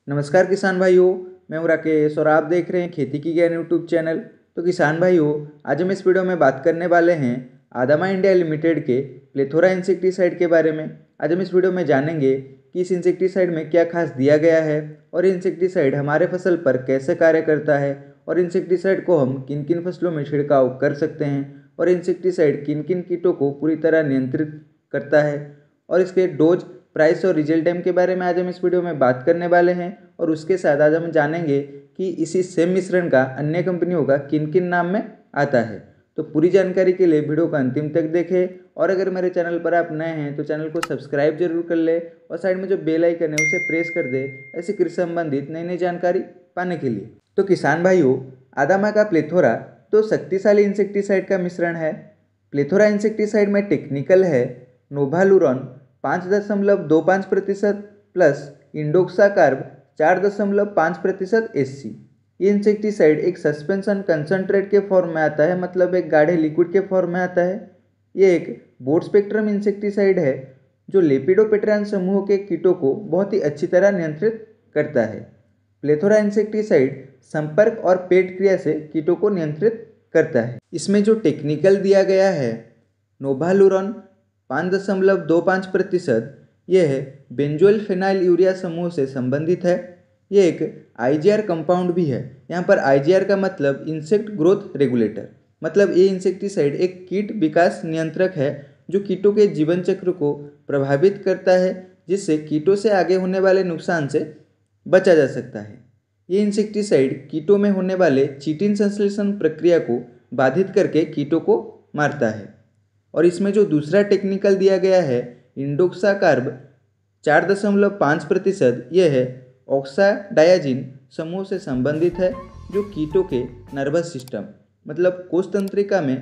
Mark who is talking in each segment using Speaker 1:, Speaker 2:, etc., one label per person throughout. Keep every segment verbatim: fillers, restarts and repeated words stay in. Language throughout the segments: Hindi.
Speaker 1: नमस्कार किसान भाइयों, मैं हूं राकेश और आप देख रहे हैं खेती की ज्ञान यूट्यूब चैनल। तो किसान भाइयों, आज हम इस वीडियो में बात करने वाले हैं आदामा इंडिया लिमिटेड के प्लेथोरा इंसेक्टिसाइड के बारे में। आज हम इस वीडियो में जानेंगे कि इस इंसेक्टिसाइड में क्या खास दिया गया है और इंसेक्टिसाइड हमारे फसल पर कैसे कार्य करता है और इंसेक्टिसाइड को हम किन किन फसलों में छिड़काव कर सकते हैं और इंसेक्टिसाइड किन किन कीटों को पूरी तरह नियंत्रित करता है और इसके डोज, प्राइस और रिजल्ट टाइम के बारे में आज हम इस वीडियो में बात करने वाले हैं। और उसके साथ आज हम जानेंगे कि इसी सेम मिश्रण का अन्य कंपनियों का किन किन नाम में आता है। तो पूरी जानकारी के लिए वीडियो को अंतिम तक देखें और अगर मेरे चैनल पर आप नए हैं तो चैनल को सब्सक्राइब जरूर कर ले और साइड में जो बेल आइकन है उसे प्रेस कर दे ऐसी कृषि संबंधित नई नई जानकारी पाने के लिए। तो किसान भाइयों, आदामा का प्लेथोरा तो शक्तिशाली इंसेक्टिसाइड का मिश्रण है। प्लेथोरा इंसेक्टिसाइड में टेक्निकल है नोभालुरॉन पाँच दशमलव दो पाँच प्रतिशत प्लस इंडोक्साकार्ब चार दशमलव पाँच प्रतिशत एस सी। ये इंसेक्टिसाइड एक सस्पेंशन कंसनट्रेट के फॉर्म में आता है, मतलब एक गाढ़े लिक्विड के फॉर्म में आता है। ये एक ब्रॉड स्पेक्ट्रम इंसेक्टिसाइड है जो लेपिडोप्टेरान समूह के कीटों को बहुत ही अच्छी तरह नियंत्रित करता है। प्लेथोरा इंसेक्टिसाइड संपर्क और पेट क्रिया से कीटों को नियंत्रित करता है। इसमें जो टेक्निकल दिया गया है नोभालुरॉन पाँच दशमलव दो पाँच प्रतिशत, यह है बेंजोइल फेनाइल यूरिया समूह से संबंधित है। ये एक आईजीआर कंपाउंड भी है। यहाँ पर आईजीआर का मतलब इंसेक्ट ग्रोथ रेगुलेटर, मतलब ये इंसेक्टिसाइड एक कीट विकास नियंत्रक है जो कीटों के जीवन चक्र को प्रभावित करता है, जिससे कीटों से आगे होने वाले नुकसान से बचा जा सकता है। ये इंसेक्टिसाइड कीटों में होने वाले चिटिन संश्लेषण प्रक्रिया को बाधित करके कीटों को मारता है। और इसमें जो दूसरा टेक्निकल दिया गया है इंडोक्साकार्ब चार दशमलव पाँच प्रतिशत, यह है ऑक्साडायाजिन समूह से संबंधित है जो कीटों के नर्वस सिस्टम, मतलब कोष तंत्रिका में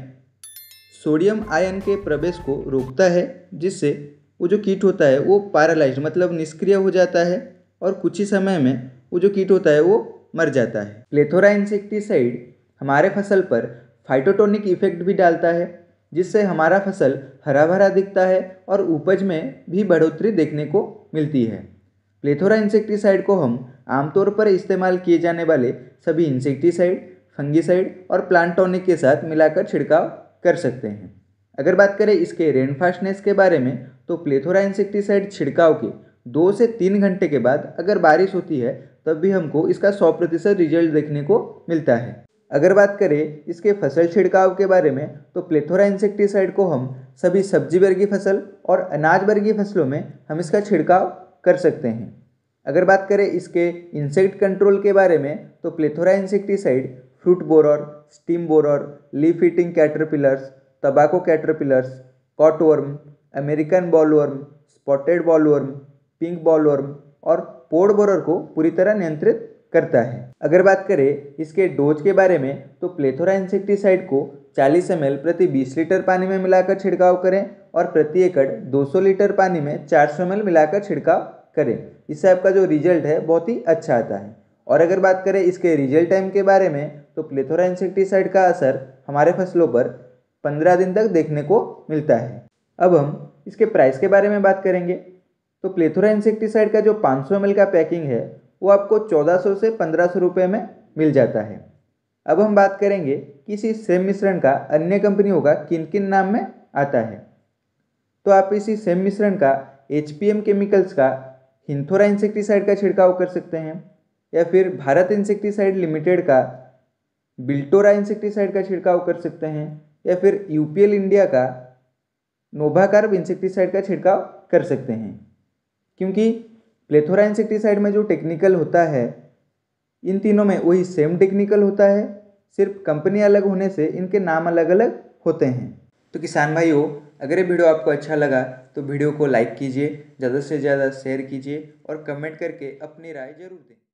Speaker 1: सोडियम आयन के प्रवेश को रोकता है, जिससे वो जो कीट होता है वो पैरालाइज्ड, मतलब निष्क्रिय हो जाता है और कुछ ही समय में वो जो कीट होता है वो मर जाता है। प्लेथोरा इंसेक्टिसाइड हमारे फसल पर फाइटोटोनिक इफेक्ट भी डालता है, जिससे हमारा फसल हरा भरा दिखता है और उपज में भी बढ़ोतरी देखने को मिलती है। प्लेथोरा इंसेक्टिसाइड को हम आमतौर पर इस्तेमाल किए जाने वाले सभी इंसेक्टिसाइड, फंगिसाइड और प्लांट टॉनिक के साथ मिलाकर छिड़काव कर सकते हैं। अगर बात करें इसके रेनफास्टनेस के बारे में, तो प्लेथोरा इंसेक्टिसाइड छिड़काव के दो से तीन घंटे के बाद अगर बारिश होती है तब भी हमको इसका सौ प्रतिशत रिजल्ट देखने को मिलता है। अगर बात करें इसके फसल छिड़काव के बारे में, तो प्लेथोरा इंसेक्टिसाइड को हम सभी सब्जी वर्गीय फसल और अनाज वर्गीय फसलों में हम इसका छिड़काव कर सकते हैं। अगर बात करें इसके इंसेक्ट कंट्रोल के बारे में, तो plethora insecticide fruit borer, stem borer, leaf eating caterpillars, तंबाकू caterpillars, cutworm, American bollworm, spotted bollworm, pink bollworm और पोड बोरर को पूरी तरह नियंत्रित करता है। अगर बात करें इसके डोज के बारे में, तो प्लेथोरा इंसेक्टिसाइड को चालीस एम एल प्रति बीस लीटर पानी में मिलाकर छिड़काव करें और प्रति एकड़ दो सौ लीटर पानी में चार सौ एम एल मिलाकर छिड़काव करें। इससे आपका जो रिजल्ट है बहुत ही अच्छा आता है। और अगर बात करें इसके रिजल्ट टाइम के बारे में, तो प्लेथोरा इंसेक्टिसाइड का असर हमारे फसलों पर पंद्रह दिन तक देखने को मिलता है। अब हम इसके प्राइस के बारे में बात करेंगे। तो प्लेथोरा इंसेक्टिसाइड का जो पाँच सौ एम एल का पैकिंग है वो आपको चौदह सौ से पंद्रह सौ रुपये में मिल जाता है। अब हम बात करेंगे कि इसी सेम मिश्रण का अन्य कंपनियों का किन किन नाम में आता है। तो आप इसी सेम मिश्रण का एच पी एम केमिकल्स का हिंथोरा इंसेक्टिसाइड का छिड़काव कर सकते हैं, या फिर भारत इंसेक्टिसाइड लिमिटेड का बिल्टोरा इंसेक्टिसाइड का छिड़काव कर सकते हैं, या फिर यू पी एल इंडिया का नोभाकार्ब इंसेक्टिसाइड का छिड़काव कर सकते हैं। क्योंकि प्लेथोरा इंसेक्टिसाइड में जो टेक्निकल होता है, इन तीनों में वही सेम टेक्निकल होता है, सिर्फ कंपनी अलग होने से इनके नाम अलग अलग होते हैं। तो किसान भाइयों, अगर ये वीडियो आपको अच्छा लगा तो वीडियो को लाइक कीजिए, ज़्यादा से ज़्यादा शेयर कीजिए और कमेंट करके अपनी राय जरूर दें।